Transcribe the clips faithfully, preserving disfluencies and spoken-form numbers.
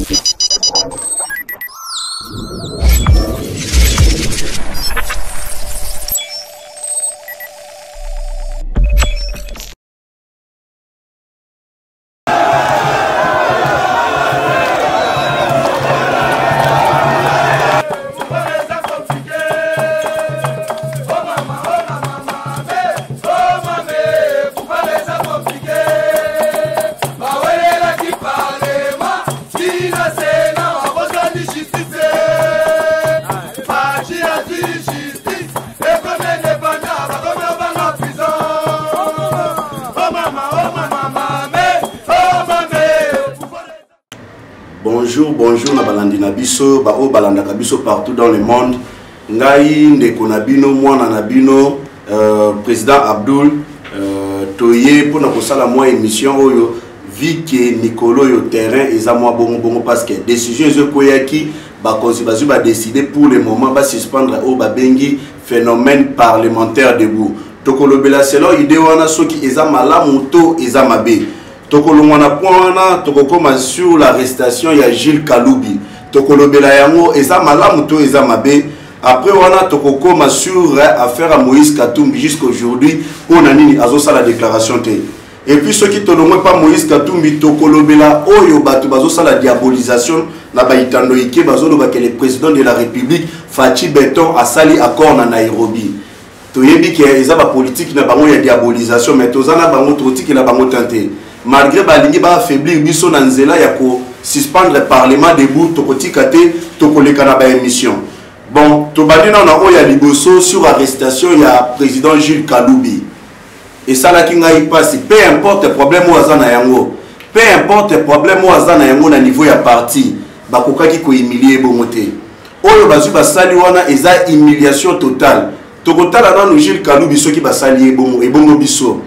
Bonjour, bonjour na balandi na biso, ba o balanda ka biso partout dans le monde. Ngai ndeko na bino mwana na bino euh, président Abdul euh, toye pour na kosala moi émission oyo vi ke Nicolo yo terrain eza moi bongo bongo parce que décision zo koyaki ba konsi bazu ba décider pour le moment ba suspendre o ba bengi phénomène parlementaire debout. Tokolobela selo idée wana soki eza malamu to eza mabe. Tokolongwana point tokokoma sur l'arrestation ya Gilles Kaloubi. Tokolobela yango eza malamu to eza mabe. Après wana tokokoma sur affaire à Moïse Katumbi jusqu'aujourd'hui on a nini azosa la déclaration té. Et puis ceux qui tolongwe pas Moïse Katumbi tokolobela oyo bato bazosa la diabolisation na baitando ike bazoloba que le président de la République Fachi Beton a sali accord na Nairobi. Toyebi ke eza ba politique na bango ya diabolisation mais tozana bango trotiki na bango tenté. Malgré balingi ba affaiblir biso na nzela ya ko suspendre parlement debout tokotika te tokoleka na ba émission. Bon, tobandi na na oya liboso sur arrestation ya président Gilles Kaloubi. Et ça là qui ngai passe, peu importe le problème ou azana yango. Peu importe le problème ou azana yango na niveau ya parti, bakokaki ko humilier bongote. Oyo bazu basali wana eza humiliation totale. Tokotala na no Gilles Kaloubi soki basali ebongo ebongo biso.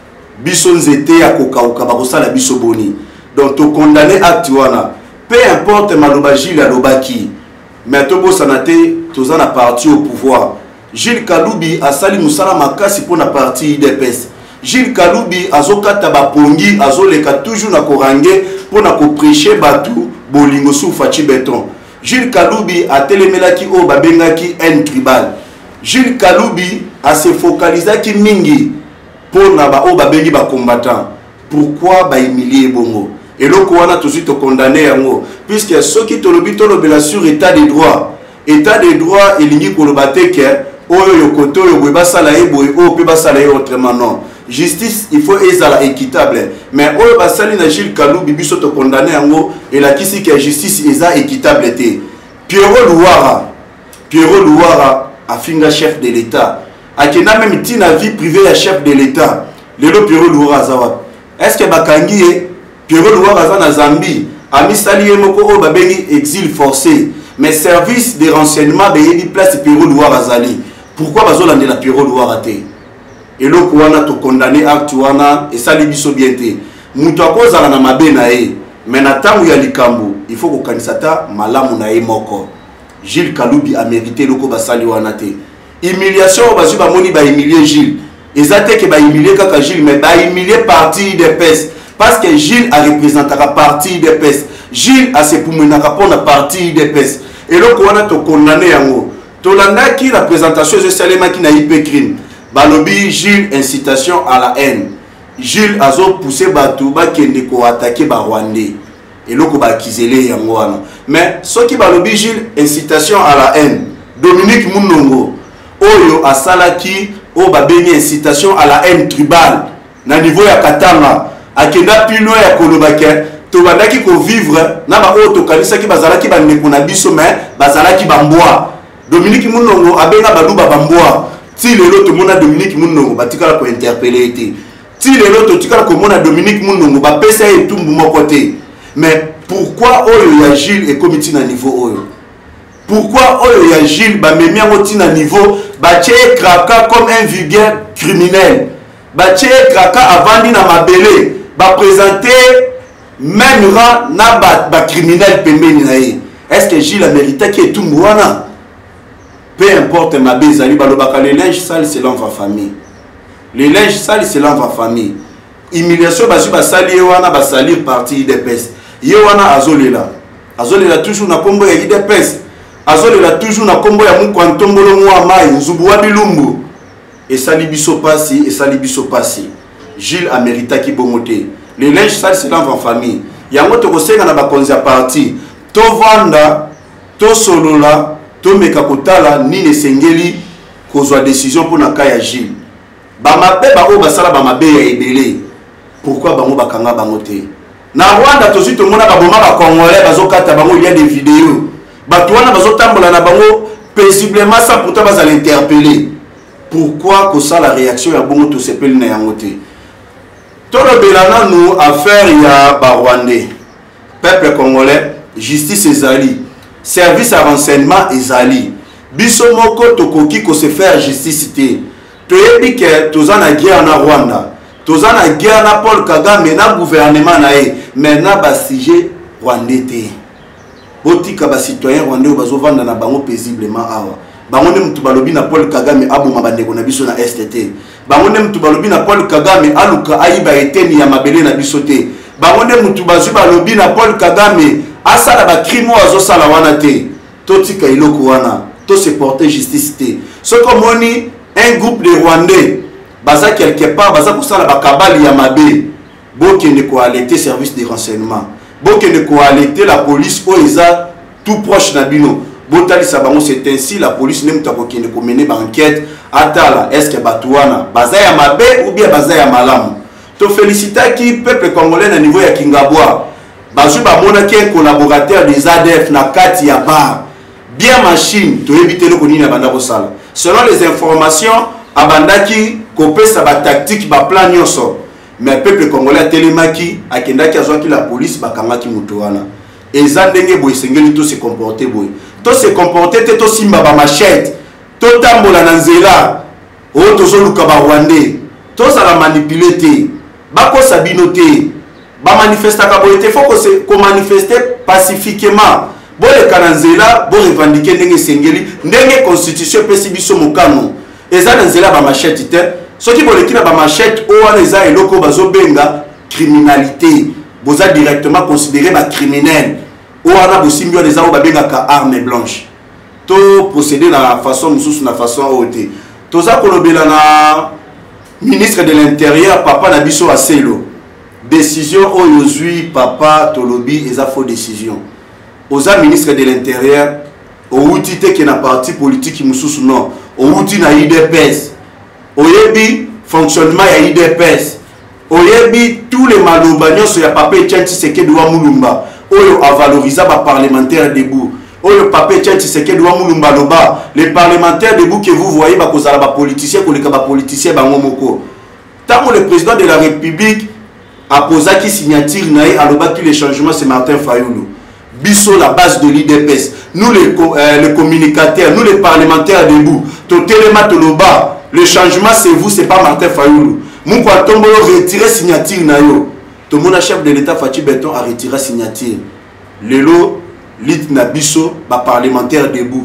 Biso nzete ya kokauka bakosala biso boni. Donc to condamner acte wana. Peu importe maloba Gilles alobaki. Mais tobo sanate tozana parti au pouvoir. Gilles Kaloubi a sali musala makasi pour na parti I D P S. Gilles Kaloubi azokata bapongi azoleka toujours na korange pour na ko prêcher batu bolingo sou Fachi Beton. Gilles Kaloubi a telemelaki o babengaki un tribal. Gilles Kaloubi a se focalisaki mingi pour na ba o babengi ba combattant. Pourquoi ba humilier bongo? Et là on a tout de suite condamné yango puisque ceux qui tolobi tolobela sur état de droit. État de droit et lingi kolobate ke oyo yokoto yo boy basala e boy o pe basala e autrement non. Justice il faut ezala équitable mais oyo basali na Gilles Kaloubi biso to condamné yango et la kisi que justice eza équitable té. Pierrot Louara Pierrot Louara a finga chef de l'état. Akena même tina vie privée ya chef de l'état. Lelo Pierrot Louara zawa. Est-ce que bakangi Pierrot Louara za na Zambie a misali moko o babengi exil forcé. Mais service de renseignement beyebi place Pierrot Louara zali. Pourquoi bazolande la Pierrot Louara té? Et là wana to condamner acte wana et sali biso bien té. Muto akozala na mabe na e. Mais na tangu ya likambo, il faut ko kanisata malamu na e moko. Gilles Kaloubi a mérité loko basali wana té. Humiliation bazu ba moni ba humilier Gilles. Ezate ke ba humilier kaka Gilles mais ba humilier parti de P E S. Parce que Gilles a représenté la partie de P E S. Gilles a se poumenaka pour la partie de P E S. Et là, on a condamné yango. Tolanda qui la présentation de Salema qui n'a pas crime. Balobi Gilles incitation à la haine. Gilles a poussé Batouba qui a attaqué Rwandais. Et là, on a kizélé yango. Mais ce qui balobi Gilles incitation à la haine. Dominique Mounongo. Oyo a salaki o babeni incitation à la haine tribale. Na niveau ya Katanga. Akenda pilo ya kolobake. Tobandaki ko vivre na ba auto kanisa ki bazalaki ba ndeko na biso mais bazalaki bamboa. Dominique Mounongo abenga baluba bamboa. Ti lelo to mona Dominique Mounongo batikala ko interpeller été. Ti lelo to tikala ko mona Dominique Mounongo ba pesa e tumbu moko te. Mais pourquoi oyo ya Gilles et comité na niveau oyo? Pourquoi oyo ya Gilles ba memi ngo ti na niveau ba tché kraka comme un vulgaire criminel. Ba tché kraka avandi na mabele ba présenter même rang na ba, ba criminel pembeni na ye. Est-ce que Gilles a mérité qui est tout mouana? Peu importe ma bezali balobaka les linges sales c'est l'enfant famille. Les linges sales c'est l'enfant famille. Humiliation basu basali wana basalir parti de P E S. Ye wana azolela. azolela toujours na kombo ya I D P S, azolela toujours na kombo ya Mukwantombolo mwa mai Nzubu wa Bilumbu. Et sali biso pasi, et sali biso pasi. Gilles a mérité qui bongote. Les linges sales c'est dans en famille. Yango to kosenga na bakonzi ya parti. To vanda, to solola, to meka kotala ni ne sengeli kozwa décision pour na kaya Gilles. Ba mabe ba o basala ba mabe ya ebele. Pourquoi bango bakanga bango te? Na Rwanda to suite mona ba boma ba congolais bazokata bango il y a des vidéos. Ba tuana bazotambola na bango paisiblement sans pourtant bas l'interpeller. Pourquoi que ça la réaction ya bongo to sepeli na yango te? Tolo belana nous affaire ya ba Rwandais. Peuple congolais, justice ezali, service à renseignement ezali. Biso moko tokoki ko se faire justice te. Toyebi ke tozana guerre na Rwanda. Tozana guerre na Paul Kagame na gouvernement na e. Maintenant ba sujet rwandais te. Botika ba citoyen rwandais bazo vanda na bango paisiblement awa. Bango ne mutu balobi na Paul Kagame aboma bandeko na biso na S T T. Bango ne mutu balobi na Paul Kagame aluka aiba eteni ya mabele na biso te. Bango ne mutu bazu balobi na Paul Kagame asala ba crime azo sala wana te. Totika iloko wana, to se porter justice te. Ce comme on un groupe de Rwandais baza quelque part baza ko sala ba kabali ya mabe. Bokende ko alerter service de renseignement. Bokende ko alerter la police o eza tout proche na bino. Botali sabango c'est ainsi la police même ta kokende ko mener ba enquête atala est-ce que batuana baza ya mabe ou bien baza ya malamu. To féliciter qui peuple congolais na niveau ya Kingabwa. Bazu ba mona ki un collaborateur des A D F na kati ya bar. Bien machine to éviter le konini na banda ko sala. Selon les informations abandaki kopesa ba tactique ba plan nyonso. Mais peuple congolais telemaki akendaki azwaki la police bakangaki mutu wana. Eza ndenge boy sengeli to se comporter boy. To se comporter te to simba ba machette. To tambola na nzela. O to zoluka ba Rwandais. To sala manipuler te. Ba ko sabino te. Ba manifester ka boy te faut que se ko manifester pacifiquement. Bo le kananzela bo revendiquer ndenge sengeli ndenge constitution pesi biso mokano. Eza na nzela ba machette te. Ce qui boleki na ba machette o wana eza eloko bazo benga criminalité. Boza directement considéré ba criminel. O wana bosimbi o eza o ba benga ka arme blanche. To procéder na façon mususu na façon ote. Toza kolobela na ministre de l'Intérieur papa na biso aselo. Décision oyo zui papa tolobi eza faux décision. Oza ministre de l'Intérieur o uti te ke na parti politique mususu non. O uti na I D P S. Oyebi fonctionnement ya I D P S. Oyebi tous les malobagnos sur ya papa Etienne Tshisekedi wa Mulumba. Oyo a valorisé ba parlementaire debout. Oyo papa Etienne Tshisekedi wa Mulumba loba. Les parlementaires debout que vous voyez ba kozala ba politicien ko leka ba politicien ba ngomoko. Tant le président de la République a posé qui signature naï aloba que les changements c'est Martin Fayulu. Biso la base de l'I D P S. Nous les, euh, les communicateurs, nous les parlementaires debout. Totelema toloba. Le changement c'est vous, c'est pas Martin Fayulu. Mukwantombolo retire signature na yo. Tout mon chef de l'État Fatou Benton a retiré signature. Lelo lit na biso ba parlementaire debout.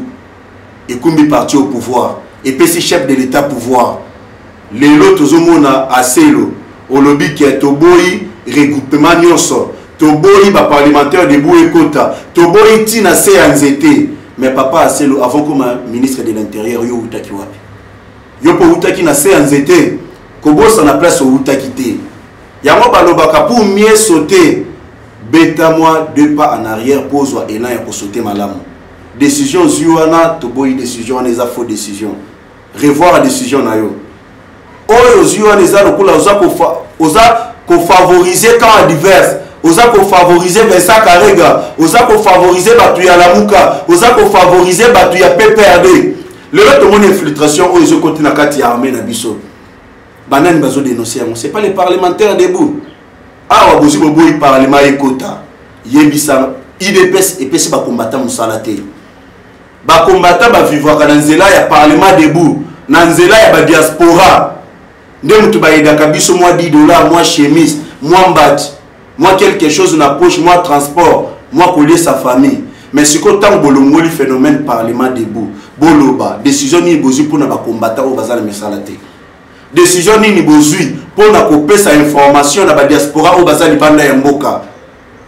Et kumbi parti au pouvoir. Et puis si chef de l'État pouvoir. Lelo tozomona aselo. Olobi ke toboyi regroupement nyonso. Toboyi ba parlementaire debout ekota. Toboyi tina se anzete. Mais papa aselo avant comme ministre de l'Intérieur yo utaki wapi. Yo po utaki na se anzete. Kobosa na place au utaki te. Yango balobaka pour mieux sauter. Beta moi deux pas en arrière pose et là pour sauter malamu. Décision zuana toboyi décision on eza faux décision. Revoir la décision na yo. Oyo zuana eza lokola oza ko oza ko favoriser quand divers. Oza ko favoriser Vincent Karega, oza ko favoriser batu ya Lamuka, oza ko favoriser batu ya P P R D. Le reste de mon infiltration oyo zo côté na kati ya armée na biso. Banane bazo dénoncer yango, c'est pas les parlementaires debout. Ah wa bozi boboyi parlement ekota. Yebisa I D P S et pesi ba combattant musala te. Ba combattant ba vivre ka nzela ya parlement debout, na nzela ya ba diaspora. Nde mutu ba yedaka biso moi dix dollars, moi chemise, moi mbati. Moi quelque chose na poche, moi transport, moi coller sa famille. Mais si quand tant bolongo le phénomène parlement debout, boloba, décision ni bozu pour na ba combattant au bazar mesalate. Décision ni bozu pour na couper sa information na ba diaspora au bazar libanda ya mboka.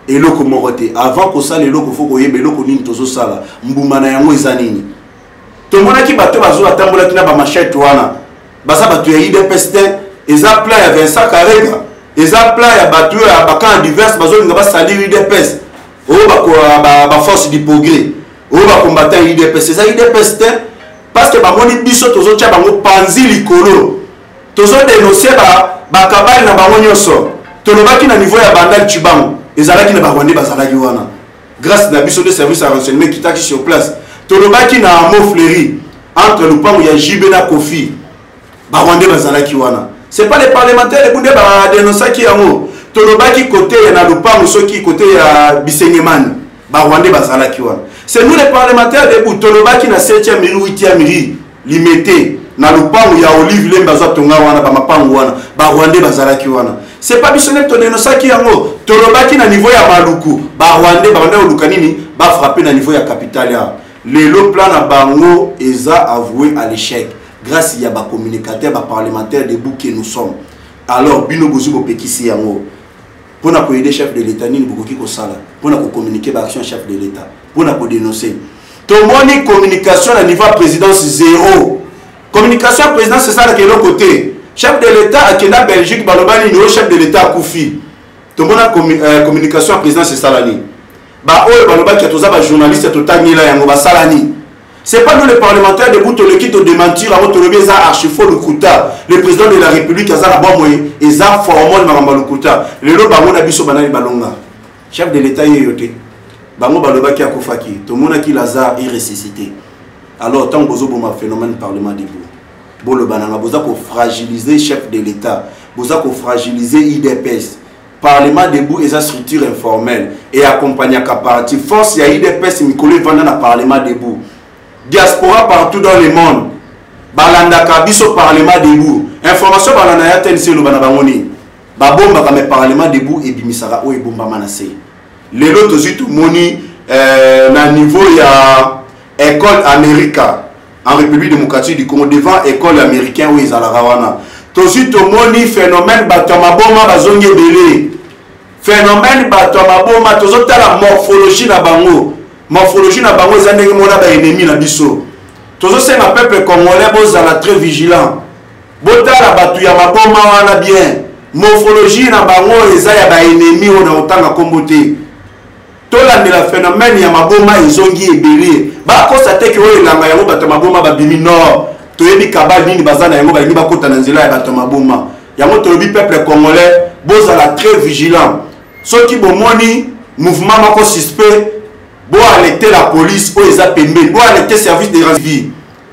eloko moko te avant kosala eloko fo koyeba eloko nini tozosala mbuma na yango eza nini tomonaki bato bazo atambolaki na bamachete wana baza bato ya I D P S te eza plan ya Vincent Karega eza plan ya bato ya bakan divers bazolinga basalir I D P S oyo baforce du progrès oyo bakombatant I D P S eza I D P S te parce que bamoni biso tozotia bango panzi likolo tozodénoncer bakabali na bango nyonso tolobaki na niveau ya bandali Chibango ezalaki na barwandais bazalaki wana grâce na biso de service à renseignement kitaki sur place tolobaki na Mo Fleury entre lupango ya J B na Kofi barwandais bazalaki wana c'est pas les parlementaires les bunde ba dénoncaki yango tolobaki côté na lupango soki côté ya Bisengemani barwandais bazalaki wana c'est nous les parlementaires de Boutolobaki na septième mairie huitième mairie limité na lupango ya Olive Lemba za tonga wana ba mapango wana ba Rwandais bazalaki wana c'est pas biso neto dénonçaki yango tolobaki na niveau ya Maluku ba Rwandais ba Rwandais oluka nini ba frapper na niveau ya capitale ya lelo plan na bango eza avoué à l'échec grâce ya ba communicateurs ba parlementaires de Bou que nous sommes alors bino bozu bo pekisi yango pour na ko aider chef de l'état nini bokoki ko sala pour na ko communiquer ba action chef de l'état pour na ko dénoncer to moni communication à niveau présidence zéro communication à présidence c'est ça de l'autre côté chef de l'état à Kenya Belgique balobani no chef de l'état Koufi to mona communication à présidence c'est ça là ni ba oyo balobaki toza ba journaliste to tangila yango ba salani c'est pas nous les parlementaires de Bouto le qui te démentir avant to leber za archifo Lukuta le président de la République azala bon moyen eza formol maramba Lukuta lelo bango na biso banali balonga chef de l'état yeyote bango balobaki akofaki to mona ki Lazare est ressuscité alors tant bozo boma phénomène parlement debout bolo bananga boza ko fragiliser chef de l'état boza ko fragiliser I D P S parlement debout et sa structure informelle et accompagner à parti force ya I D P S mikolo vanda na parlement debout diaspora partout dans le monde balanda kabiso parlement debout information balanda ya tense lo bana bangoni babomba ka me parlement debout et bimisara o e bomba manase lelo tozitu moni euh, na niveau ya école américaine en République démocratique du Congo devant école américaine où ils allaient rawana tozitu moni phénomène batama bomba bazongi belé phénomène batama bomba tozota la morphologie na bango morphologie na bango za ndenge mona ba ennemi na biso tozo senga peuple congolais bozala très vigilant botala batu ya maboma wana bien morphologie na bango eza ya ba ennemi ona otanga kombote tolandela phénomène ya maboma ezongi ebele ba constate que oyo langa yango batu maboma ba bimi nord toyebi kabal nini bazana yango ba ngiba kota na nzela ya batu maboma yango tolobi peuple congolais bozala très vigilant soki bomoni mouvement mako suspect bo arrêter la police ou les apembe bo arrêter service de renseignement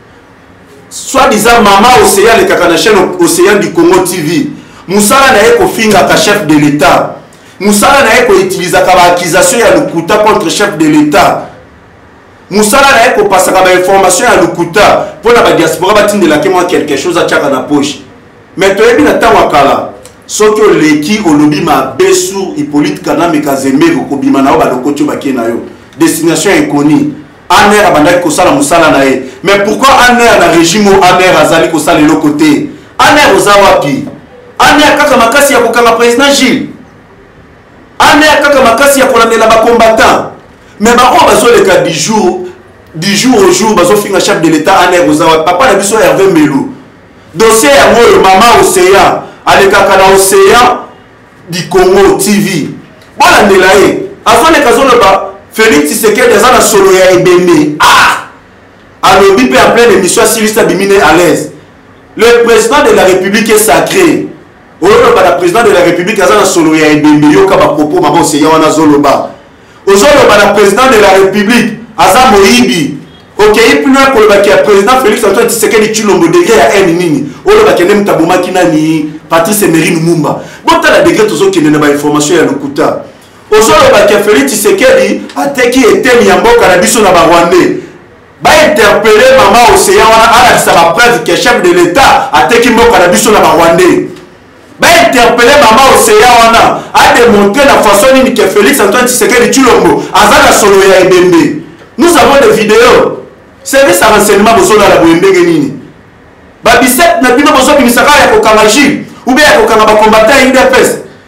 soit disant maman océan le kaka na chaîne océan du Congo T V musala na eko finga ka chef de l'état musala na eko utiliser ka accusation ya Lukuta contre chef de l'état musala na eko passer ka information ya Lukuta pour na ba diaspora batindela ke moi quelque chose a tchaka na poche mais toyebi na tanwa kala soki oleki olobi ma besu Hippolyte Kanambe Kazembe ko bima na ba lokotio bakena yo destination inconnue aner abandaki kosala musala na ye mais pourquoi aner na régime aner azali kosala le côté aner ozawapi aner kaka makasi ya kokanga président Gilles aner kaka makasi ya kolandela ba combattant mais ba o bazoleka du jour du jour au jour bazofinga chef de l'état aner ozawapi papa na biso Hervé Melu dossier ya moyo mama Océan alekaka na Océan du Congo T V bolandela ye azoleka zoloba Félix Tshisekedi a na solo ya ebembe ah alobi pe en pleine émission Silista Bimine à l'aise le président de la République est sacré olo ba la président de la République a na solo ya ebembe yoka ba propos mama Océan wana zoloba ozolo ba la président de la République aza moyibi OK ipuna ko ba ki président Félix Antoine Tshisekedi Chilombo degré ya en nini olo ba kende mutabuma kinani Patrice Emery Lumumba botala degré tozo kende ba information ya Lukuta ozolo ba ke Félix Tshisekedi ateki eteni ya mboka na biso na ba Rwandais ba interpeller mama Océan wana ala sa ba preuve que chef de l'état ateki mboka na biso na ba Rwandais ba interpeller mama Océan wana a démontrer la façon nini que Félix Antoine Tshisekedi Chilombo azala solo ya ebembe nous avons des vidéos service à renseignement bozolo la boyembenge nini ba biset na bino bozo bimisaka ya kokanga Gilles ou bien ya kokanga ba combattant I D P S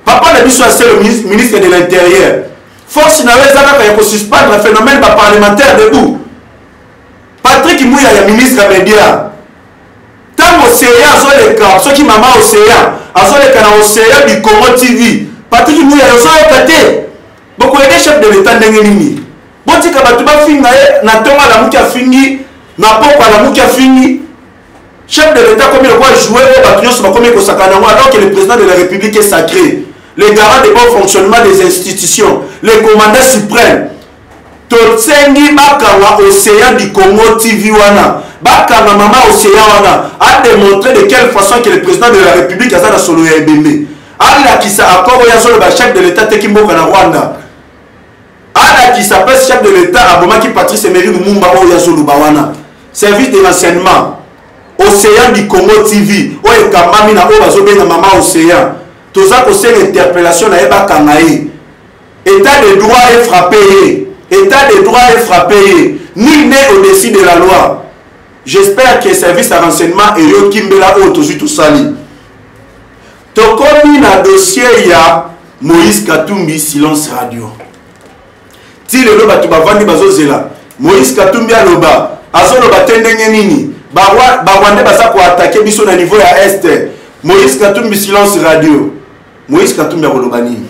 papa na biso c'est le ministre de l'Intérieur. Force na weza kaka ya ko suspendre le phénomène ba parlementaire debout. Patrick Mouya ya ministre média. Tant Océan zo le cas, ceux qui maman Océan, azo le kana Océan du Congo T V. Patrick Mouya yo zo pété. Beaucoup de chefs de l'État ndenge nini. Botika batu ba finga na tonga la muki afingi, na poko la muki afingi. Chef de l'État comme il doit jouer au bâtiment sur comme il s'accorde alors que le président de la République est sacré. Les garants du bon fonctionnement des institutions, les commandants suprêmes. Totsengi Bakawa Océan du Congo T V wana, Bakawa Mama Océan wana a démontré de quelle façon que le président de la République a ça solo ya bébé. Allah qui s'accorde ya solo ba chef de l'État Tekimboka na Rwanda. Allah qui s'appelle chef de l'État Abomaki Patrice Emery Lumumba o ya solo ba wana. Service de renseignement Océan du Congo T V o ekamami na o bazo benga Mama Océan. Tout ça que c'est l'interpellation à Eba Kangaï. État de droit est frappé. État de droit est frappé. Nul n'est au-dessus de la loi. J'espère que le service de renseignement et yo Kimbela ou tout sali. Tokomi na dossier ya Moïse Katumbi silence radio. Ti le loba tu bavandi bazozela. Moïse Katumbi aloba. Azo loba tendenge nini. Ba Rwanda basa ko attaquer biso na niveau ya est. Moïse Katumbi silence radio. Moïse Katumbi a Rolobani.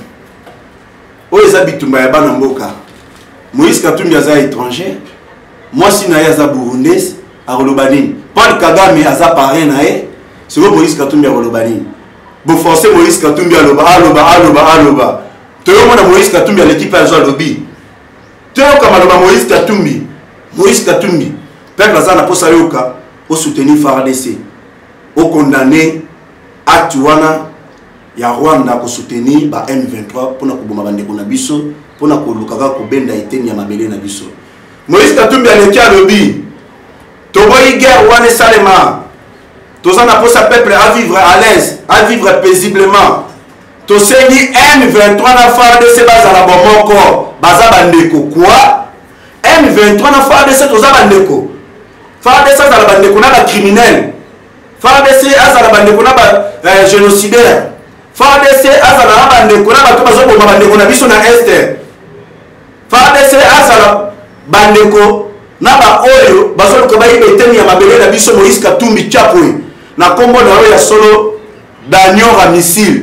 Où est Bitumba ya bana mboka? Moïse Katumbi aza étranger. Moi si na yaza burundais a Rolobani. Paul Kagame aza parrain na e. C'est Moïse Katumbi a Rolobani. Bo forcer Moïse Katumbi a loba aloba aloba aloba. Toyo mona Moïse Katumbi a l'équipe à zo lobby. Toyo kama loba Moïse Katumbi. Moïse Katumbi. Peuple aza na posa yoka au soutenir F A R D C. Au condamner acte wana ya Rwanda ko soutenir ba M vingt-trois pour na kuboma bandeko na biso pour na kolukaka ko benda eteni ya mabele na biso. Moïse Katumbi aleki alobi to boyi guerre wana salema to za na posa peuple à vivre à l'aise, à vivre paisiblement. To sengi M vingt-trois na F A R D C bazala bomoko baza bandeko quoi? M vingt-trois na F A R D C to za bandeko. F A R D C za bandeko na ba criminel. F A R D C azala bandeko na ba génocidaire. F A R D C azala bandeko na bato bazoboma bandeko na biso na este. F A R D C azala bandeko na ba oyo bazoluka bayiba eteni ya mabele na biso Moïse Katumbi Chapwe na kombo na oyo ya solo Daniel Ramissile.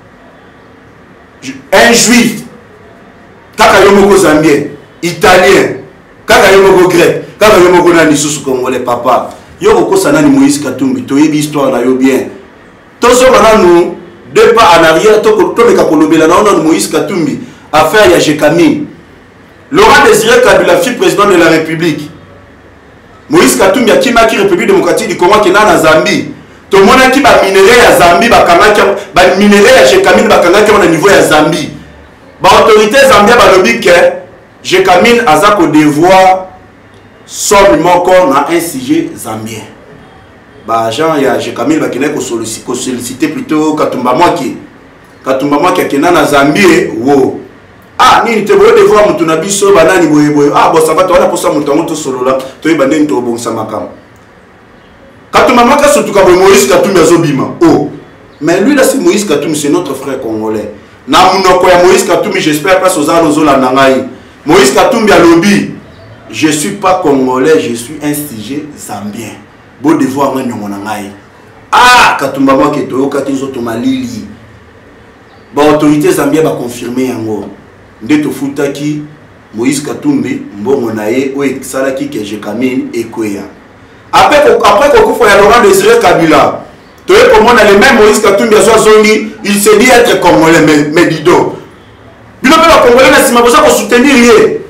Un juif kaka yo moko zambien, italien, kaka yo moko grec, kaka yo moko na lisusu congolais papa. Yo kokosa nani Moïse Katumbi to yebi histoire na yo bien. Tozo bana nous deux pas en arrière to to meka kolobela na on Moïse Katumbi affaire ya Jekami. Laurent Désiré Kabila fils président de la République. Moïse Katumbi akimaki République démocratique du Congo kena na Zambie. To mona ki ba minerai ya Zambie ba kangaki ba minerai ya Jekami ba kangaki na niveau ya Zambie. Ba autorité zambia ba lobi ke Jekami azako devoir somme moko na un sujet zambien. Ba agent ya Jekamil ba kena ko solliciter plutôt Katumba Mwaki. Katumba Mwaki akena na Zambie wo. Ah nini te boyo devoir mutu na biso banani boye boye. Ah bo ça va to wana posa mutu ngoto solola to yeba ndeni to bongisa makam. Katumba Mwaki surtout ka Moïse Katumbi azobima. Oh. Mais lui là c'est Moïse Katumbi, c'est notre frère congolais. Na munoko ya Moïse Katumbi j'espère pas aux anos la nangai. Moïse Katumbi a lobby. Je ne suis pas congolais, je suis un sujet zambien. Beau devoir moi nyongo nangai. Ah, Katumba Mwaki to katizo to malili. Ba autorité zambia ba confirmer yango. Ndeto futaki Moïse Katumbi mbongo naye o eksalaki ke Jekami ekoya. Après après ko kufa ya Laurent Désiré Kabila. To e comment le même Moïse Katumbi a zongi, il se dit être congolais mais mais dido. Bino ba congolais na sima boza ko soutenir lié.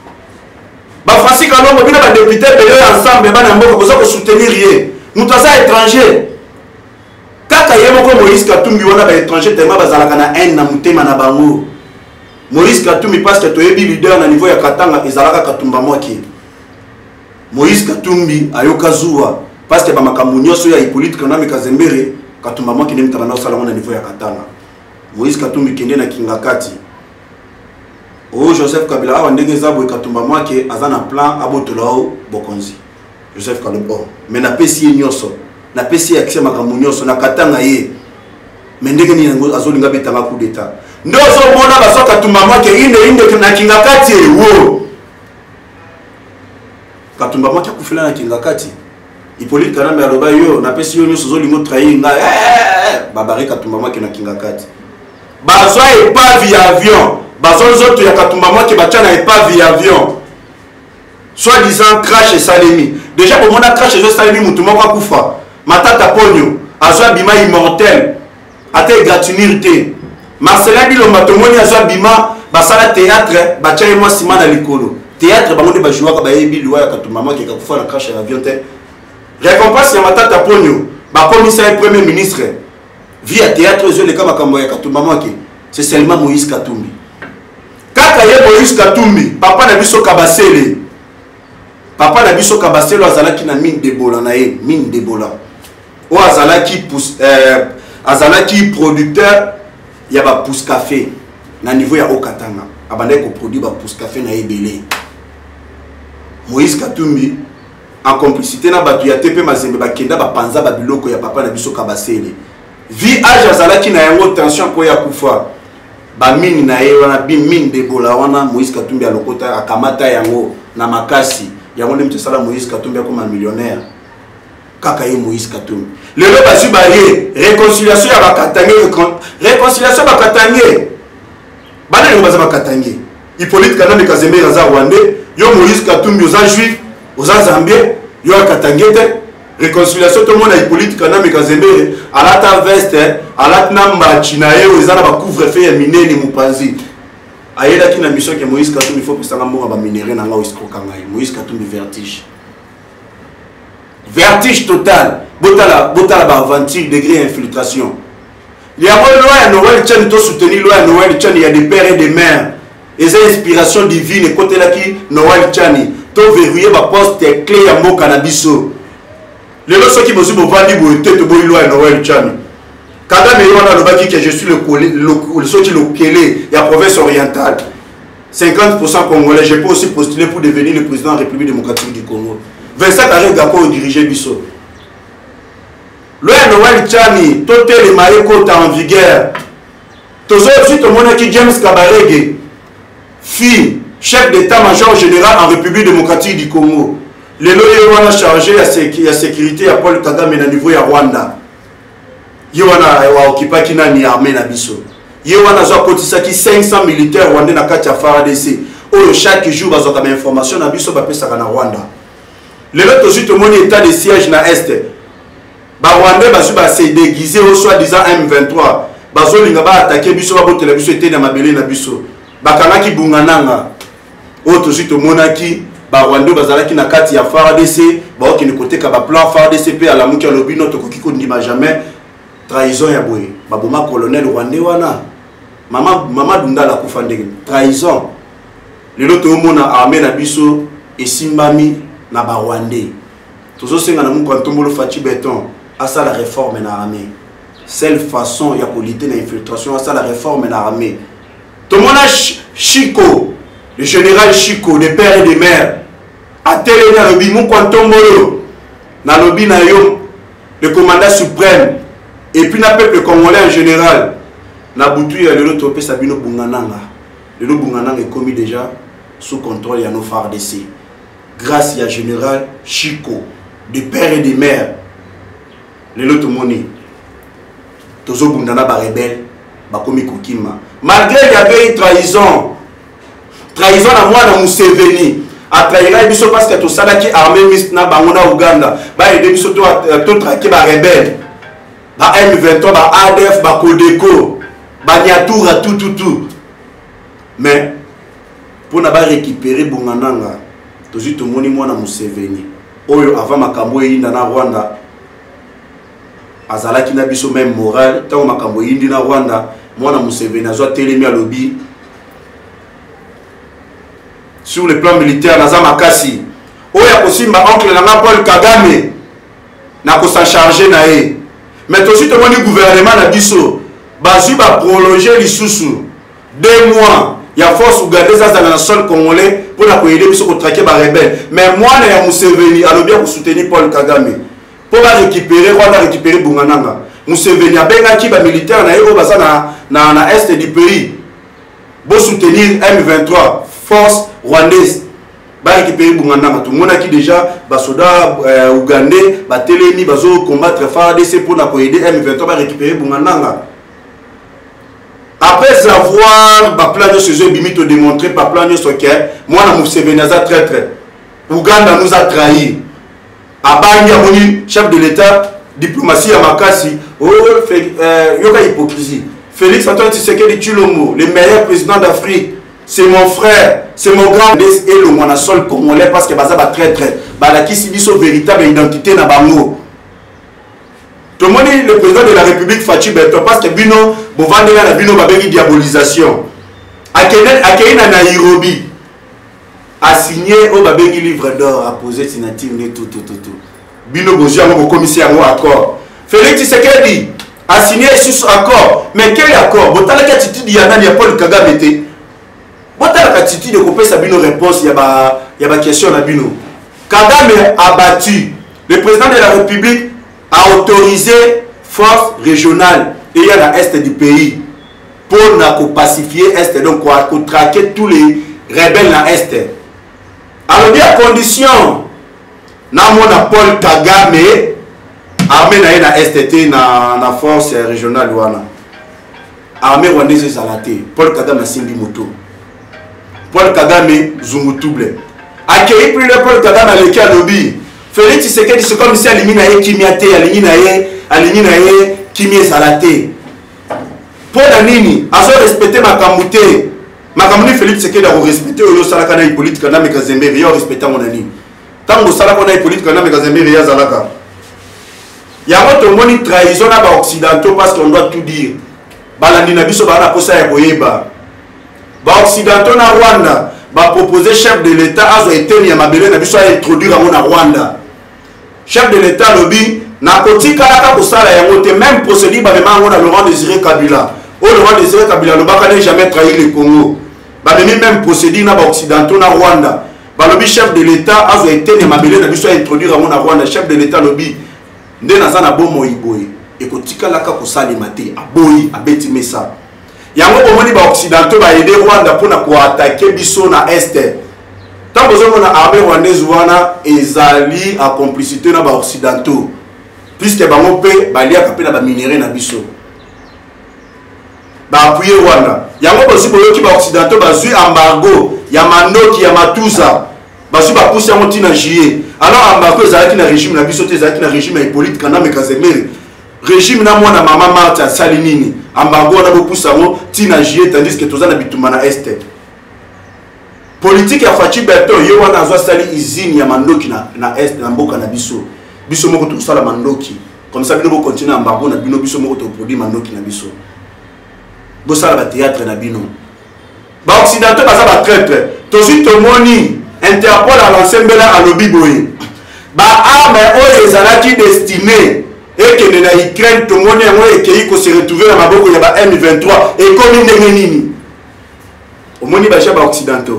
Ba Francis Kalongo bino ba député belé ensemble ba na mboka boza ko soutenir lié. Nous tous étrangers. Kaka yemo ko Moïse Katumbi wana ba étranger tellement bazalaka na haine na mutema na bango. Moïse Katumbi parce que to yebi leader na niveau ya Katanga ezalaka Katumba Mwaki. Moïse Katumbi ayoka zuwa parce que ba makambo nyonso ya Hippolyte Kanambe Kazembere Katumba Mwaki ne mutaba na sala na niveau ya Katanga. Moïse Katumbi kende na Kingakati. Oh Joseph Kabila awa ndenge zabo Katumba Mwaki azana plan abotolao bokonzi. Joseph Kabila mais na pesi nyonso na pesi accès makambo nyonso na Katanga ye. mais ndenge ni yango azolinga betanga coup d'état ndo ozomona baso Katumba Mwake inde inde na Kingakati wo Katumba Mwake akufela na Kingakati Hippolyte Kanambe aloba yo na pesi yo nyoso zolingo trahir nga eh babare Katumba Mwake na Kingakati bazo epave ya avion bazo zoto ya Katumba Mwake bachana epave ya avion soit disant crash et salemi déjà pour mona crash et salemi mutu moko akufa matata ponyo azwa bima immortel ate gratinirte Marcelin Bilomba tomoni azwa bima basala théâtre bachaye moi sima na likolo théâtre bangonde ba jouaka ba yebi lwa ya Katumba Mwake kakufa na crash ya avion te récompense ya matata ponyo ba commissaire premier ministre via théâtre zo le kama kambo ya Katumba Mwake c'est seulement Moïse Katumbi kaka ye Moïse Katumbi papa na biso Kabasele papa na biso Kabasele azalaki na mine de bola na ye mine de bola o azalaki pousse euh azalaki producteur ya ba pousse café na niveau ya Okatanga abandai ko produit ba pousse café na ebele Moïse Katumbi en complicité na batu ya tepe mazembe bakenda ba panza ba biloko ya papa na biso Kabasele vi age azalaki na yango tension ko ya kufa ba mine na ye wana bi mine de bola wana Moïse Katumbi alokota akamata yango na makasi yango ndemte sala Moïse Katumbi comme millionnaire kaka ye Moïse Katumbi lelo basu ba ye réconciliation ya bakatange réconciliation bakatange bana ngo baza bakatange Hippolyte Kanambe Kazembe raza Rwandais yo Moïse Katumbi oza juif oza zambien yo akatangete réconciliation tout le monde a Hippolyte Kanambe Kazembe alata veste alata namba chinaye ozana ba couvre-feu ya minene mupanzi ayela ki na mission que Moïse Katumbi faut que ça ngamo ba minéré na nga escroquer ngai Moïse Katumbi vertige vertige total botala botala ba aventure degré infiltration il y a une loi à Noël Tchani to soutenir loi à Noël Tchani il y a des pères et des mères et ces inspirations divines côté là qui Noël Tchani to verrouiller ba poste clé ya mboka na biso les lois qui mosu bo vandi bo tete bo loi à Noël Tchani Kagame yona lobaki que je suis le le sorti le kélé ya province orientale cinquante pour cent congolais je peux aussi postuler pour devenir le président de la République démocratique du Congo vingt-sept arrêts Gako diriger biso loi Noël Tchani tout les mailles côte en vigueur tous aussi tout le monde qui James Kabarege fille chef d'état-major général en République démocratique du Congo les lois on a chargé la sécurité à Paul Kagame na niveau ya Rwanda yewana wa okipa kina ni armée na biso yewana zo kotisa ki cinq cents militaires rwandais na kati ya F A R D C oyo chaque jour bazo comme information na biso ba pesa na Rwanda le lot aussi tout monde état de siège na est ba rwandais basu ba se déguiser au soit disant M vingt-trois bazo linga ba attaquer biso ba botela biso était na mabele na biso bakanga ki bungananga oyo to tout monaki ba rwandais bazalaki na kati ya F A R D C ba okini côté ka ba plan F A R D C pe ala muki alobi noto ko kiko ndima jamais trahison ya boye baboma colonel rwandais wana mama mama Dundala kufa ndenge trahison lelo to mona armée na biso esimbami na ba rwandais tozo senga na muko ntombolo Fachi Beton asa la réforme na armée seule façon ya polité na infiltration asa la réforme na armée to mona Chico le général Chico des pères et des mères a télé na lobi muko ntombolo na lobi na yo le commandant suprême et puis na peuple congolais en général na butu ya lelo topé Sabino Bungananga le Bungananga est commis déjà sous contrôle ya no F A R D C grâce à général Chico des pères et des mères lelo to moni tozo bundana ba rebelle ba komi kokima malgré il y avait une trahison trahison na moi na Museveni a trahira biso parce que to salaki armée mixte na bango na Uganda ba aider biso to to traquer ba rebelle ba M vingt-trois ba A D F ba Codeco ba Nyatura tout tout tout mais pour na ba récupérer Bungananga tozi to moni mwana Museveni oyo avant makambo yinda na Rwanda azalaki na biso même moral tant makambo yindi na Rwanda mwana Museveni azwa telemi alobi sur le plan militaire naza makasi oya kosimba oncle na Paul Kagame na ko sa charger na ye mais aussi tout le gouvernement na biso bazu ba prolonger lisusu deux mois ya force ougandaise dans le sol congolais pour la aider biso ko traquer ba rebelle mais moi na ya Museveni alobi ko soutenir Paul Kagame pour la récupérer Rwanda récupérer Bungananga Museveni abengaki ba militaire na yo baza na na na est du pays. Bo soutenir M vingt-trois force rwandaise. Ba récupérer Bungandanga tout monde qui déjà ba soda euh, ougandais ba telemi bazo combattre F A R D C pour na ko aider M vingt-trois ba récupérer Bungandanga. Après avoir ba plan de ce jeu bimito démontré par plan de soccer, moi na Museveni aza traître. Ouganda nous a trahi. Abandi amoni chef de l'état diplomatie à Makasi, oh euh, yoga hypocrisie. Félix Antoine Tshisekedi Tshilombo, le meilleur président d'Afrique. C'est mon frère, c'est mon grand et le monasol congolais parce que baza ba très très balaki sibiso véritable identité na bango. Tout le monde le président de la République Fachi Beto parce que bino bovande na bino babengi diabolisation. Akene akene na Nairobi a signé au babengi livre d'or a posé signature ne tout tout tout tout. Bino bozia mo commissaire mo accord. Félix Tshisekedi a signé sur accord, mais quel accord? Botala attitude ya nani ya Paul Kagame te. Botala attitude de couper sa bino réponse ya ba ya ba question na bino. Kagame a battu. Le président de la République a autorisé force régionale et il y a la est du pays pour na ko pacifier est donc quoi ko traquer tous les rebelles na est. Alors bien condition na mona Paul Kagame armée na na S T T na na force régionale wana armée rwandaise zalate Paul Kagame simbi moto Paul Kagame zungutuble accueilli plus le Paul Kagame avec un lobby Félix Tshisekedi c'est comme si alimina ye kimiate alimina ye alimina ye kimie zalate pour la nini azo respecter makamute makamuni Félix Tshisekedi a respecter oyo salaka na politique na mekazembe yo respecter mon ani tango salaka na politique na mekazembe ya zalaka. Il y a une trahison à occidentaux parce qu'on doit tout dire. Balandi na biso bana posa ya boyeba. Ba occidentaux na Rwanda ba proposer chef de l'état azo eteni ya mabele na biso a introduire na Rwanda. Chef de l'état lobby na kotika la ko sala ya moté même procédure ba même na Laurent Désiré Kabila. O Laurent Désiré Kabila le baka n'a jamais trahi le Congo. Ba même procédure na ba occidentaux na Rwanda. Ba lobby chef de l'état azo eteni ya mabele na biso a introduire na Rwanda chef de l'état lobby. Nde nazana bomo iboye ekotika laka kosalema te aboyi abeti mesa yango bomoni ba occidentaux ba aider Rwanda pona ko attaquer biso na est tant besoin na armée rwandaise wana ezali a complicité na ba occidentaux puisque bango pe balia kapena ba minerais na biso ba appuyer Rwanda yango bosi boyoki ba occidentaux bazui embargo ya mandoki ya matuza basu ba pousser en tina juillet. Alors embargo ezalaki na régime na biso te ezalaki na régime ya politique kana mekazemere régime na mwana mama Martha Salinini embargo na bo pousser en tina juillet tandis que tozana bituma na est politique ya Fachi Beton yo wana azwa sali usine ya mandoki na na est na mboka na biso biso moko to sala mandoki comme ça bino bo continuer embargo na bino biso moko to produire mandoki na biso bo sala ba théâtre na bino ba occidentaux baza ba traître tozi tomoni Interpol a lancé à lobby boy. Ba arme oyo ezalaki destiné et que na Ukraine tout monde est qui ko se retrouver na maboko ya ba M vingt-trois et comme ndenge nini. Omoni ba chaba occidentaux.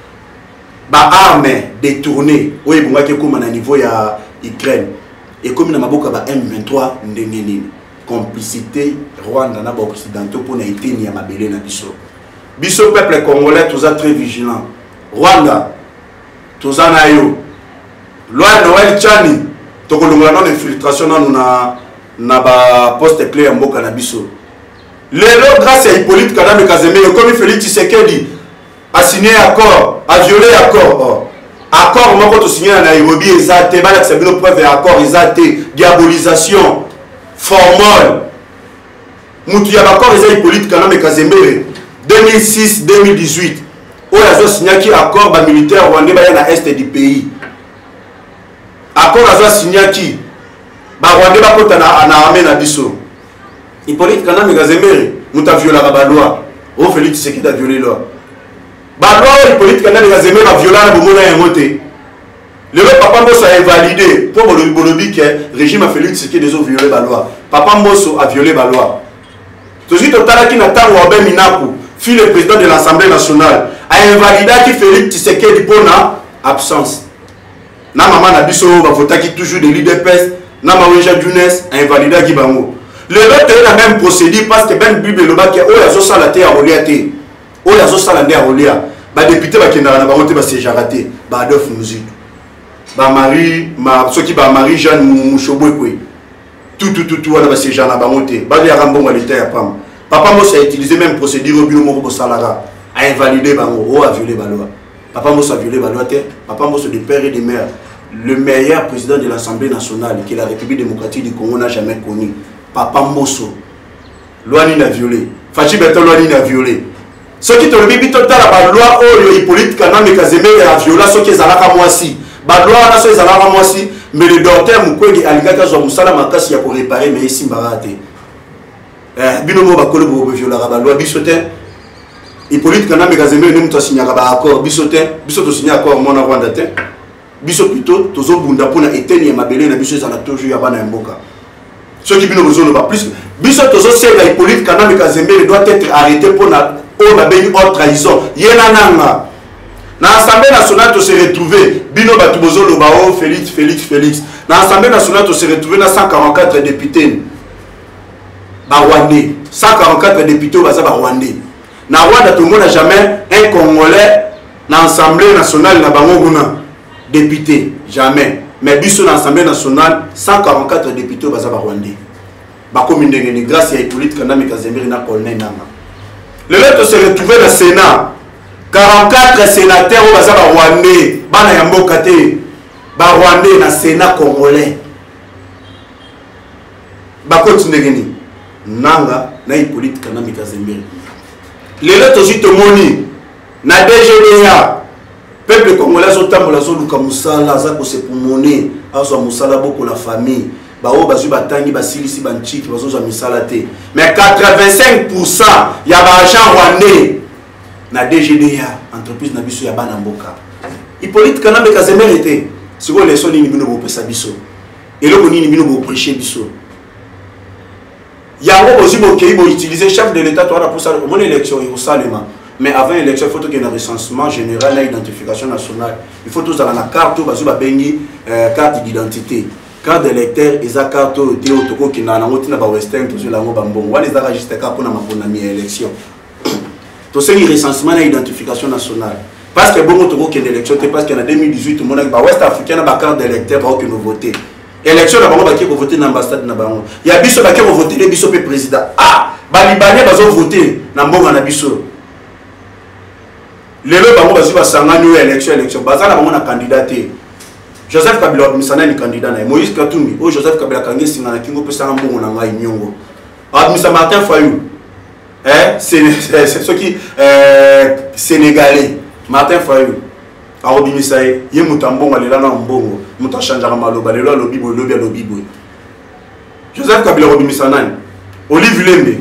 Ba arme détourné oyo bongaki koma na niveau ya Ukraine et comme na maboko ba M vingt-trois ndenge nini. Complicité Rwanda na ba occidentaux pour na iteni ya mabele na biso. Biso peuple congolais tous très vigilant. Rwanda tozana yo loi Noël Chani tokolongola non infiltration na na na ba poste clé en mboka na biso lelo grâce à Hippolyte Kagame Kazembe comme Félix Tshisekedi a signé accord a violé accord oh. Accord moko to signé na Nairobi ezate bala que c'est une preuve et accord ezate diabolisation formelle mutu ya accord ezali Hippolyte Kagame Kazembe deux mille six deux mille dix-huit où ils ont signé un accord ba militaire rwandais na est du pays. Accord ils ont signé qui ba rwandais ba kota na na armée na biso. Hippolyte Kagame Kazembe muta viola ba loi. O Félix Tshisekedi a violé loi. Ba loi Hippolyte Kagame Kazembe a violé na bomona ya ngote. Le papa Mbosso a invalidé pour le bolobi que régime a Félix Tshisekedi a violé ba loi. Papa Mbosso a violé ba loi. Tout ce qui total qui na tango wa ben minaku, fut le président de l'Assemblée nationale. A invalidé qui Félix Tshisekedi pour na absence. Na maman na biso va voter qui toujours de l'I D P S, na Mawenja Younes a invalidé qui bango. Le l'autre est la même procédure parce que ben Bible le bac oh yazo sala te a rolia te. Oh yazo sala nde a rolia. Ba député ba kenda na ba monter ba siège raté. Ba Adolphe Muzitu. Ba Marie ma ceux qui ba Marie Jeanne Mouchobwekwe. Tout tout tout tout wana ba siège na ba monter. Ba ya rambongo l'état ya pam. Papa Mossa a utilisé même procédure au bureau moko salara a invalidé bango oh a violé ba loi. Papa Mossa a violé la loi. Papa Mossa de père et de mère. Le meilleur président de l'Assemblée nationale que la République démocratique du Congo n'a jamais connu. Papa Mosso. Loi n'a violé. Fachi Beto loi n'a violé. Ceux qui te le disent, la loi oh Hippolyte Kanambe Kazembe a violé ceux qui sont à moi si. La loi a ceux qui sont à moi si. Mais le docteur Mukwege Aligaka Zomoussala Makasi a pour réparer mais ici Mbarate. Binomo Bakolo pour violer la loi Bissotin. Hippolyte Kanambe Kazembe nous t'as signé un accord. Bissotin. Bissotin signé un accord mon Rwanda. Bissotin plutôt tozo bunda pour na éteindre ma belé na Bissotin ça toujours yabana mboka. Ceux qui viennent besoin de plus. Bissotin tozo c'est la Hippolyte Kanambe Kazembe doit être arrêté pour na oh ma belle haute trahison. Yena nanga. Na Assemblée nationale to se retrouver bino batu bozo lo bao Félix Félix Félix. Na Assemblée nationale to se retrouver na cent quarante-quatre députés. Ba Rwandais, cent quarante-quatre députés baza ba Rwandais. Na Rwanda tout le monde n'a jamais un Congolais na Assemblée nationale na bango guna député jamais. Mais biso na Assemblée nationale cent quarante-quatre députés baza ba Rwandais. Ba commune de grâce à Hippolyte Kanambe Kazembe na colonel nanga. Le lettre se retrouver dans le Sénat. quarante-quatre sénateurs au Baza Rwandais. Bana Yambo Kate. Ba Rwandais dans le Sénat congolais. Bakoti Ndegeni. Nanga na Hippolyte Kanambe Kazembe. Le lettre aussi te moni. Na D G D A. Peuple congolais sont tambola so luka musala za ko se pumone. Aso musala beaucoup la famille. Bao bazu batangi basilisi banchiki bazo za misala te. Mais quatre-vingt-cinq pour cent ya ba agent rwandais na D G D A entreprise na biso ya bana mboka. Hippolyte Kanambe Kazembe était siko leçon ni bino bo pesa biso. Eloko nini bino bo prêcher biso. Yango bozi bo kei bo utiliser chef de l'état toi pour ça mon élection au Salema. Mais avant l'élection il faut qu'il y ait un recensement général, une identification nationale. Il faut tous avoir la carte bazu ba bengi carte d'identité. Carte d'électeur et sa carte de autoco qui n'a pas western tout sur la ngoba mbongo wale za registre carte pour na mapona mi élection to c'est le recensement et identification nationale parce que bon autoco qui élection parce qu'en deux mille dix-huit tout le monde ba west africain ba carte d'électeur ba que nous voter élection na bango ba ki ko voter na ambassade na bango ya biso ba ki ko voter les biso pe président ah ba libanais bazo voter na mbongo na biso lelo bango bazo ba sangani élection élection baza na bango na candidaté Joseph Kabila Misana ni candidat na Moïse Katumbi o Joseph Kabila kangi singa na kingo pesa mbongo na ngai nyongo Admisa Martin Fayou eh c'est c'est ce qui euh sénégalais Martin Fayou a obimisa ye mutambongo lela na mbongo mutashanja maloba lelo alobi bo lobi alobi bo Joseph Kabila obimisa nani Olive Lembe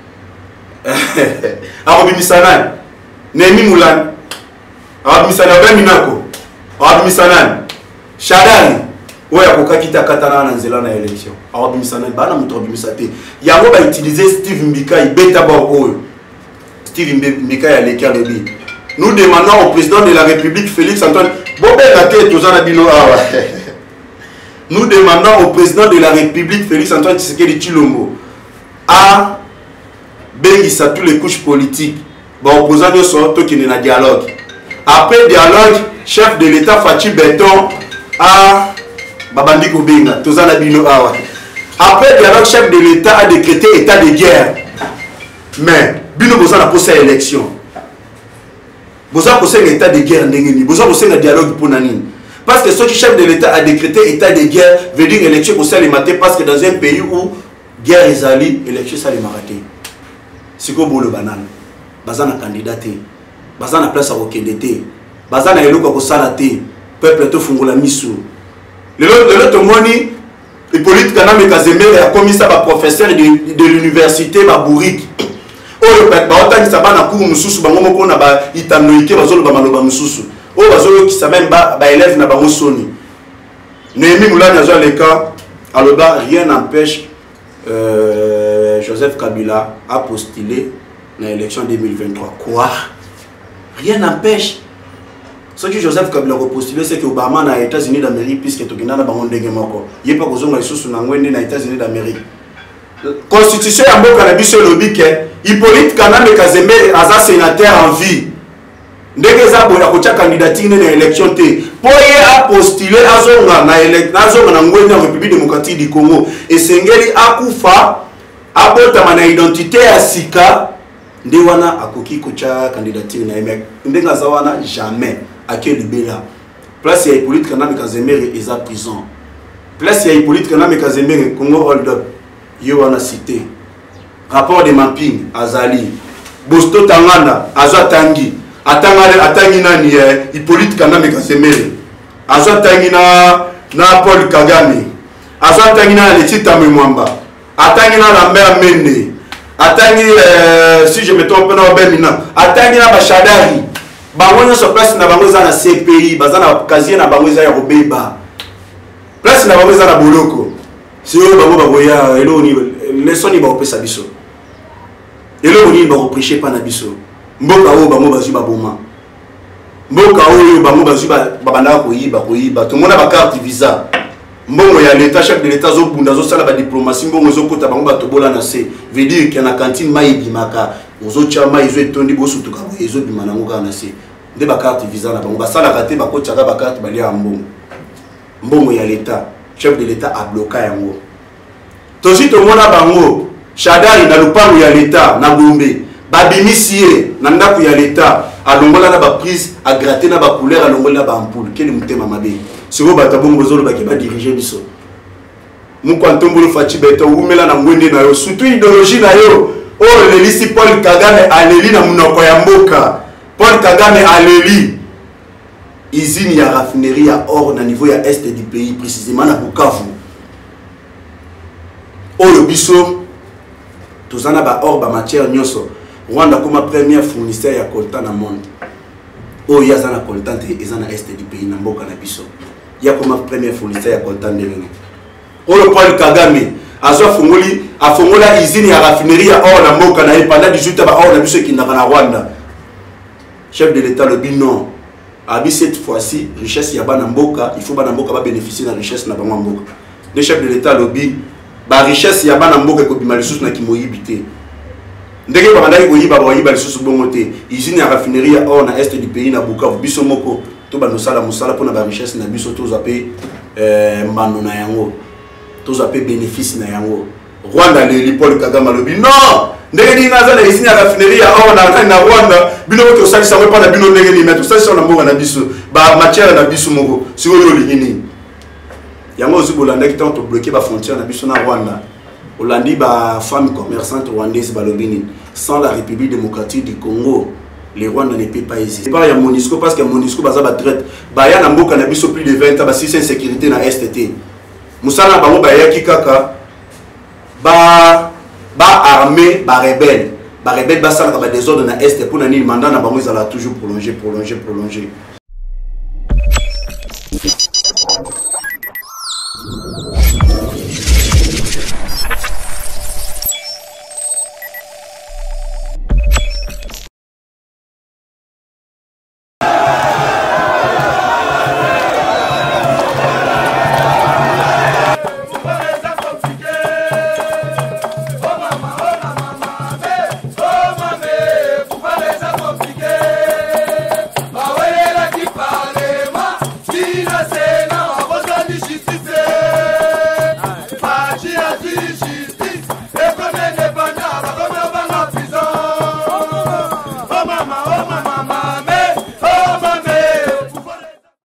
a obimisa nani Nemi Moulane a obimisa na Beminako a obimisa nani Shadari, ouais, à Kokakita Katana dans Zélande à l'élection. Alors, Bimisana, Bana Moutobimisate. Yango va utiliser Steve Mbika, il bête d'abord. Steve Mbika, il a l'écart de lui. Nous demandons au président de la République, Félix Antoine, Bobé Laté, Tozana Bino. Nous demandons au président de la République, Félix Antoine Tshisekedi Tshilombo, à bénir toutes les couches politiques. Bon, opposant de sorte qu'il y a un dialogue. Après dialogue, chef de l'État Fachi Beton, ah, Babandi Kobenga, Tozana Bino Awa. Après, le chef de l'État a décrété état de guerre. Mais, Bino Boza a posé l'élection. Boza a posé l'état de guerre, Boza a posé le dialogue pour Nani. Parce que ce chef de l'État a décrété état de guerre, veut dire élection pour ça les mater, parce que dans un pays où guerre est allée, élection ça les maraté. C'est comme le banane. Bazana candidaté. Bazana place à Okendete. Bazana eloko ko salate. Peuple to fungola misu. Le l'autre moni Hippolyte Kanambe Kazembe a commis ça par professeur de, de l'université Babourik. Oh le peuple ba otani ça ba na cours mususu ba ngomo ko na ba itanoike bazolo ba maloba mususu. Oh bazolo qui ça même ba ba élève na ba ngosoni. Némi Moulane azo le cas alors là rien n'empêche euh, Joseph Kabila a postulé dans l'élection deux mille vingt-trois. Quoi? Rien n'empêche. Ce que Joseph Kabila a postulé, c'est que Obama na États-Unis d'Amérique, puisque Tokina na bango ndenge moko. Il n'y a pas besoin de sous na ngwende na États-Unis d'Amérique. constitution ya mboka na biso elobi ke Hippolyte Kanambe Kazembe aza sénateur en vie ndenge eza boya kotia candidature na élection te po ye apostule azonga na élection azonga na ngweni ya République démocratique du Congo esengeli akufa abotama na identité ya sika nde wana akoki kotia candidature na yemek ndenge aza wana jamais ake libela place ya Hippolyte Kanambe Kazembe eza prison place ya Hippolyte Kanambe Kazembe Congo hold up yo wana cité rapport de mapping azali Bosto Tanganda azwa tangi atangale atangi nani eh, Hippolyte Kanambe Kazembe azwa tangi na na Paul Kagame azwa tangi na Letita Mwamba atangi na Lambert Mende atangi euh, si je me trompe na Obemina atangi na Bashadari bango nyonso place na bango za na C P I baza na kazier na bango za ya Robeba place na bango za na Boloko si yo bango baboya elo ni leçon ni ba opesa biso elo ni ba reprocher pa na biso mboka oyo bango bazwi baboma mboka oyo bango bazwi babanda koyiba koyiba tomona ba carte visa mbongo ya l'état chef de l'état zo bunda zo sala ba diplomatie mbongo zo kota bango batobola na se veut dire que na cantine mai bimaka ozo chama izo etondi bosu tuka ezo bimana ngoka na se nde ba carte visa na bango basala kate ba kota ba carte bali ya mbongo mbongo ya l'état chef de l'état a bloqué yango tozi tomona bango Shadari na lupango ya l'état na Gombe babimisie na ndako ya l'état alongola na ba prise a gratter na ba couleur alongola ba ampoule keli mutema mabe siko batabongo zolo ba ke ba diriger biso muko antombolo fachi beto umela na ngwende na yo surtout idéologie na yo oh lelisi Paul Kagame aleli na munoko ya mboka Paul Kagame aleli usine ya raffinerie ya or na niveau ya est du pays précisément na Bukavu oyo biso tozana ba or ba matière nyoso Rwanda comme première fournisseur ya coltan na monde oyo yaza na coltan te ezana est du pays na mboka na biso ya comme première fournisseur ya coltan ndenge oyo Paul Kagame azwa fungoli afongola usine ya raffinerie ya or na mboka na pendant dix-huit ba or na biso kinaka na Rwanda chef de l'état le binon abi cette fois-ci richesse ya bana mboka il faut bana mboka ba bénéficier na richesse na bango mboka le chef de l'état lobi ba richesse ya bana mboka ko bima lisusu na kimoyibité ndenge ba bandaki ko yiba ba yiba lisusu bongo te usine ya raffinerie ya or na est du pays na Bukavu biso moko to ba nosala musala pona ba richesse na biso to zape euh mbano na yango to zape bénéfice na yango Rwanda le Paul Kagame lobi non ndenge ni naza na usine ya raffinerie ya or na na Rwanda bino ko salisa mo pa na bino ndenge ni meto salisa na mboka na biso ba matière na biso moko siko yo lingini yango aussi bolanda qui tente bloquer ba frontière na biso na Rwanda olandi ba femme commerçante rwandaise balobini sans la République démocratique du Congo les Rwandais ne peuvent pas exister par ya MONUSCO parce que MONUSCO baza ba traite ba ya na mboka na biso plus de vingt ans ba si sécurité na S T T musala bango ba ya kikaka ba ba armée ba rebelle ba rebelle ba sala ba désordre na est pour na ni mandat na bango ezala toujours prolonger prolonger prolonger